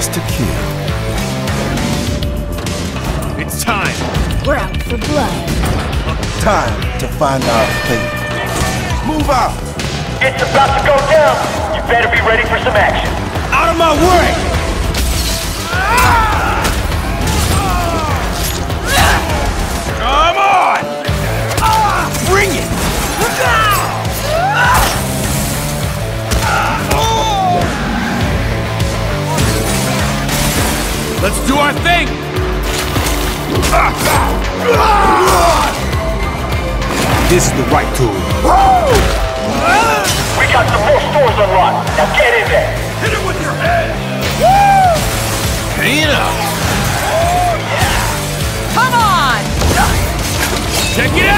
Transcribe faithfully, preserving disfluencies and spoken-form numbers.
Just to kill. It's time. We're out for blood. Time to find our fate. Move out! It's about to go down. You better be ready for some action. Out of my way! Come on! Bring it! Let's do our thing! This is the right tool. We got some more stores unlocked. Now get in there. Hit it with your head! Woo! Clean up! Come on! Check it out!